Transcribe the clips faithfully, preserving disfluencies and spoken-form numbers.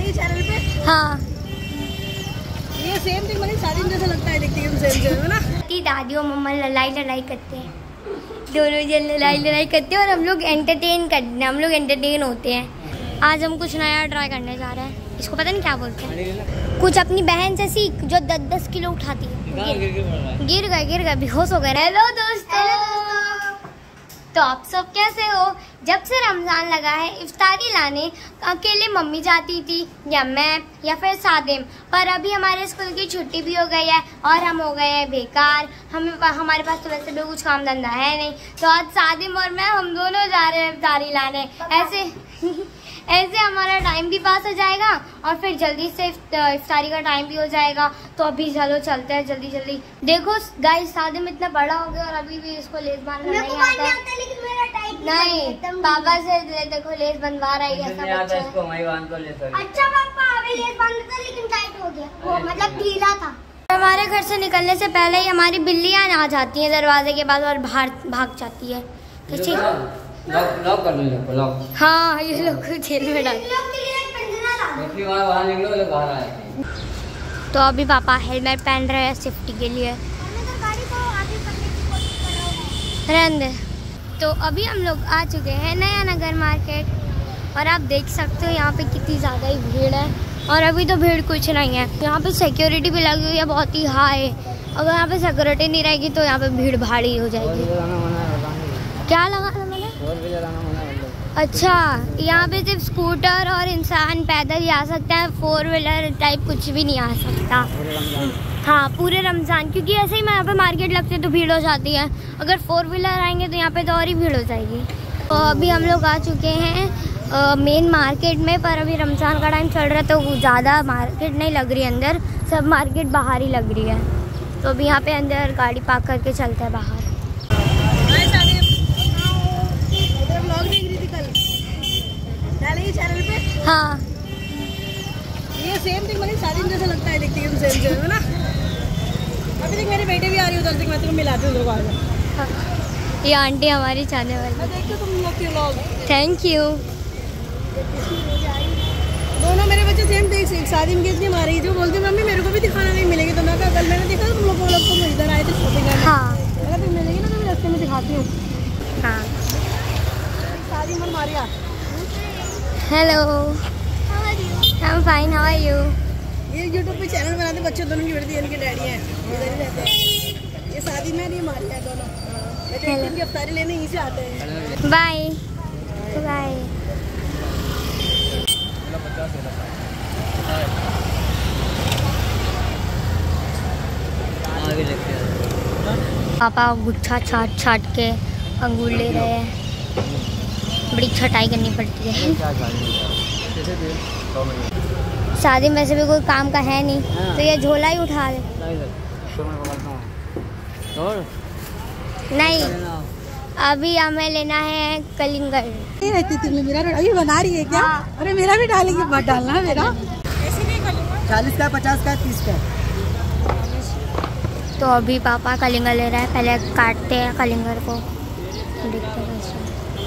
डालेंगे चैनल पे। हाँ ये सेम थिंग मतलब शादी जैसा लगता है, देखती है सेम सेम है ना। दादी और मम्मा लड़ाई लड़ाई करते हैं, दोनों जन लड़ाई लड़ाई करते हैं और हम लोग एंटरटेन करते हैं, हम लोग एंटरटेन होते हैं। आज हम कुछ नया ट्राई करने जा रहे हैं, इसको पता नहीं क्या बोलते हैं। कुछ अपनी बहन से सीख जो दस दस किलो उठाती है। गिर गए गिर गए बेहोश हो गए। हेलो दोस्तों, तो आप सब कैसे हो? जब से रमज़ान लगा है इफ्तारी लाने अकेले मम्मी जाती थी या मैं या फिर सादिम, पर अभी हमारे स्कूल की छुट्टी भी हो गई है और हम हो गए हैं बेकार। हमें हमारे पास तो वैसे भी कुछ काम धंधा है नहीं, तो आज सादिम और मैं हम दोनों जा रहे हैं इफ्तारी लाने। ऐसे ऐसे हमारा टाइम भी पास हो जाएगा और फिर जल्दी से इफ्तारी का टाइम भी हो जाएगा। तो अभी चलो चलते हैं जल्दी जल्दी। देखो गाइस, सादिम इतना बड़ा हो गया और अभी भी इसको लेस बांधना नहीं आता है। नहीं, पापा से देखो लेस बंधवा रही है। अच्छा पापा, अभी लेस बांधा था लेकिन टाइट हो गया, वो मतलब ढीला था। हमारे घर से निकलने से पहले ही हमारी बिल्लियां आ जाती हैं दरवाजे के पास और बाहर भाग जाती है। कैसे लॉक लॉक कर लो, लॉक। हाँ, ये लोग जेल में डाल। तो अभी पापा हेलमेट पहन रहे हैं सेफ्टी के लिए। रहने दे। तो अभी हम लोग आ चुके हैं नया नगर मार्केट और आप देख सकते हो यहाँ पे कितनी ज़्यादा ही भीड़ है। और अभी तो भीड़ कुछ नहीं है, यहाँ पे सिक्योरिटी भी लगी हुई है बहुत ही हाई। अगर यहाँ पे सिक्योरिटी नहीं रहेगी तो यहाँ पे भीड़ भाड़ी हो जाएगी। क्या लगा था मैंने? अच्छा, यहाँ पे सिर्फ स्कूटर और इंसान पैदल ही आ सकता है, फोर व्हीलर टाइप कुछ भी नहीं आ सकता। हाँ, पूरे रमज़ान, क्योंकि ऐसे ही यहाँ पे मार्केट लगती है तो भीड़ हो जाती है। अगर फोर व्हीलर आएंगे तो यहाँ पे तो और ही भीड़ हो जाएगी। तो अभी हम लोग आ चुके हैं मेन मार्केट में, पर अभी रमज़ान का टाइम चल रहा है तो ज़्यादा मार्केट नहीं लग रही है अंदर, सब मार्केट बाहर ही लग रही है। तो अभी यहाँ पे अंदर गाड़ी पार्क करके चलते हैं बाहर। चैनल पे। हाँ, ये सेम थिंग मतलब शादी जैसा लगता है, देखती है सेम सेम है ना। अभी तक मेरी बेटी भी आ रही है उधर से, मैं तुम्हें मिलाती हूँ। हाँ। ये आंटी हमारी चाहने वाली। मैं देखती हूँ तुम लोग के व्लॉग। Thank you. दोनों मेरे बच्चे सेम देख सीख शादी में इतनी मारी जो बोलती मम्मी मेरे को भी दिखाना नहीं मिलेगी। तो मैं कल मैंने देखा तुम लोग व्लॉग को, इधर आए थे शॉपिंग करने। हाँ, अगर तुम मिलेगी ना तो मैं रास्ते में दिखाती हूँ। हाँ, शादी में मारिया। Hello, I am fine, how are you? ये यूट्यूब पे चैनल बनाते बच्चे दोनों की बेटी इनके डैडी हैं, इधर ही रहते हैं। ये शादी में नहीं मारी है दोनों, लेकिन इनकी इफ्तारी लेने यहीं से आते हैं। Bye bye. पापा गुच्छा छाट छाट के अंगूर ले रहे हैं, बड़ी छटाई करनी पड़ती है। शादी में से भी कोई काम का है नहीं, तो ये झोला ही उठा ले। नहीं, अभी हमें लेना है कलिंगड़। रहती थी मेरा अभी बना रही है क्या? हाँ। अरे मेरा भी डालेंगे, मत डालना मेरा। चालीस का, पचास का, तीस का। तो अभी पापा कलिंगड़ ले रहा है, पहले काटते हैं कलिंगड़ को, देखते हैं कैसे।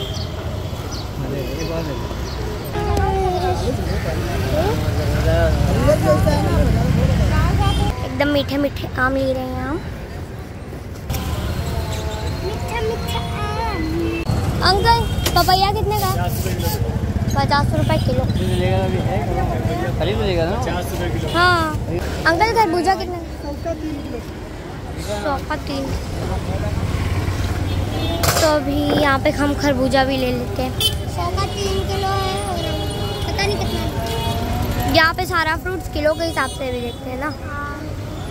एकदम मीठे मीठे आम ले रहे हैं हम। मीठा मीठा आम। अंकल पपैया कितने का? पचास रुपए किलो। हाँ अंकल, खरबूजा कितने का? सौ का तीन। तो अभी यहाँ पे हम खरबूजा भी ले लेते हैं। सौ का तीन किलो है, पता नहीं कितना है। यहाँ पे सारा फ्रूट्स किलो के हिसाब से भी देखते हैं ना। हाँ।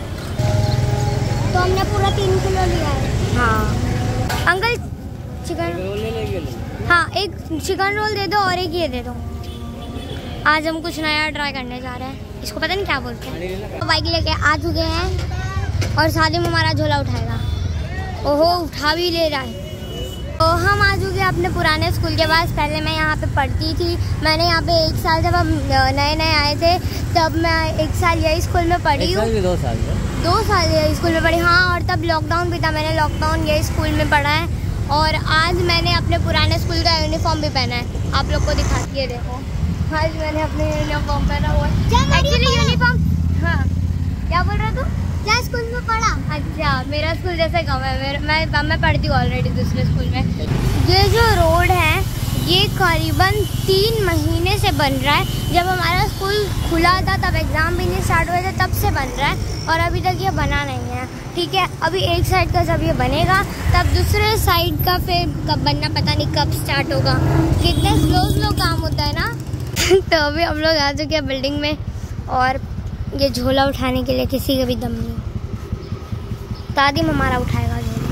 तो हमने पूरा तीन किलो लिया है। हाँ अंकल, चिकन रोल ले लेंगे। हाँ, एक चिकन रोल दे दो और एक ये दे दो। आज हम कुछ नया ट्राई करने जा रहे हैं, इसको पता नहीं क्या बोलते हैं। तो बाइक लेके आ चुके हैं और शादी में हमारा झोला उठाएगा। ओहो, उठा भी ले रहा है। तो हम आ चुके हैं अपने पुराने स्कूल के पास। पहले मैं यहाँ पे पढ़ती थी, मैंने यहाँ पे एक साल, जब हम नए नए आए थे तब मैं एक साल यही स्कूल में पढ़ी हूँ। दो साल दो साल यही स्कूल में पढ़ी। हाँ, और तब लॉकडाउन भी था, मैंने लॉकडाउन यही स्कूल में पढ़ा है। और आज मैंने अपने पुराने स्कूल का यूनिफॉर्म भी पहना है, आप लोग को दिखाती है, देखो आज मैंने अपने यूनिफॉर्म पहना हुआ है। एक्चुअली यूनिफॉर्म, हाँ क्या बोल रहा तू? क्या स्कूल में पढ़ा? अच्छा, मेरा स्कूल जैसे कम है, मेरे मैं मैं पढ़ती हूँ ऑलरेडी दूसरे स्कूल में। ये जो रोड है ये करीबन तीन महीने से बन रहा है। जब हमारा स्कूल खुला था तब एग्ज़ाम भी नहीं स्टार्ट हुए थे, तब से बन रहा है और अभी तक ये बना नहीं है। ठीक है, अभी एक साइड का जब ये बनेगा तब दूसरे साइड का फिर कब बनना पता नहीं कब स्टार्ट होगा। कितने स्लो स्लो काम होता है ना। तो अभी हम लोग आ चुके हैं बिल्डिंग में और ये झोला उठाने के लिए किसी का भी दम नहीं। तादिम हमारा उठाएगा झोला।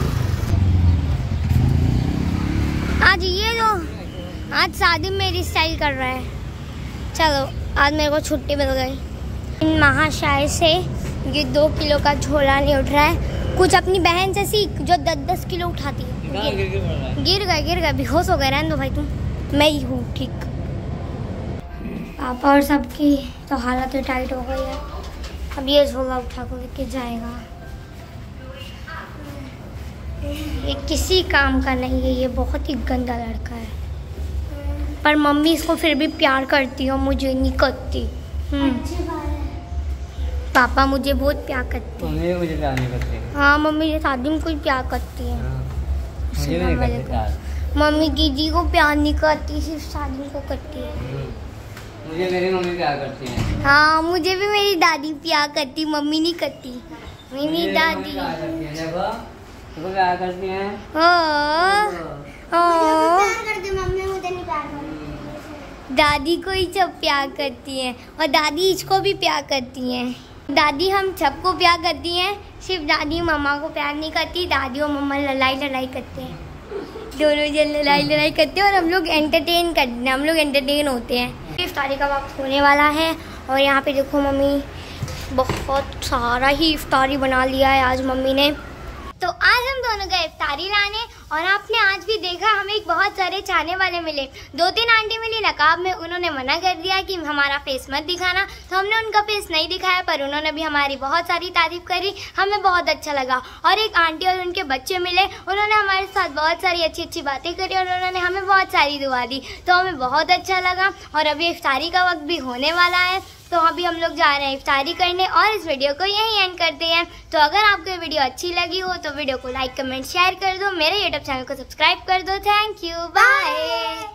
आज ये जो आज सादिम मेरी स्टाइल कर रहा है। चलो, आज मेरे को छुट्टी मिल गई। इन महाशय से ये दो किलो का झोला नहीं उठ रहा है। कुछ अपनी बहन से सीख जो दस दस किलो उठाती है। गिर गए गिर गए बेहोश हो गए। रहने दो भाई, तुम मैं ही हूँ ठीक। पापा और सबकी तो हालत टाइट हो गई है। अब ये झोला उठा कर लेके जाएगा। ये किसी काम का नहीं है, ये बहुत ही गंदा लड़का है। पर मम्मी इसको फिर भी प्यार करती है, मुझे नहीं करती। पापा मुझे बहुत प्यार करते हैं। मम्मी मुझे प्यार नहीं करती। हाँ, मम्मी ये सादिम को प्यार करती है। मुझे नहीं करती प्यार। मम्मी दीदी को प्यार नहीं करती, सिर्फ सादिम को करती है। मुझे मेरी मम्मी प्यार करती है। हाँ, मुझे भी मेरी दादी प्यार करती, मम्मी नहीं करती। मेरी दादी प्यार करती है। देखो, तुमको प्यार करती है। मम्मी मुझे नहीं प्यार करती। दादी को ही सब प्यार करती हैं और दादी इसको भी प्यार करती हैं। दादी हम सबको प्यार करती हैं, सिर्फ दादी मम्मा को प्यार नहीं करती। दादी और मम्मा लड़ाई लड़ाई करते हैं, दोनों जन लड़ाई लड़ाई करते हैं और हम लोग एंटरटेन करते हैं, हम लोग एंटरटेन होते हैं। इफ्तारी का वक्त होने वाला है और यहाँ पे देखो मम्मी बहुत सारा ही इफ्तारी बना लिया है आज मम्मी ने। तो आज हम दोनों गए इफ्तारी लाने और आपने आज भी देखा हमें बहुत सारे चाहने वाले मिले। दो तीन आंटी मिली नकाब में, उन्होंने मना कर दिया कि हमारा फेस मत दिखाना, तो हमने उनका फेस नहीं दिखाया, पर उन्होंने भी हमारी बहुत सारी तारीफ करी, हमें बहुत अच्छा लगा। और एक आंटी और उनके बच्चे मिले, उन्होंने हमारे साथ बहुत सारी अच्छी अच्छी बातें करी और उन्होंने हमें बहुत सारी दुआ दी, तो हमें बहुत अच्छा लगा। और अभी इफ्तारी का वक्त भी होने वाला है, तो अभी हम लोग जा रहे हैं इफ्तारी करने और इस वीडियो को यहीं एंड करते हैं। तो अगर आपको ये वीडियो अच्छी लगी हो तो वीडियो को लाइक कमेंट शेयर कर दो, मेरे यूट्यूब चैनल को सब्सक्राइब कर दो। Thank you, bye.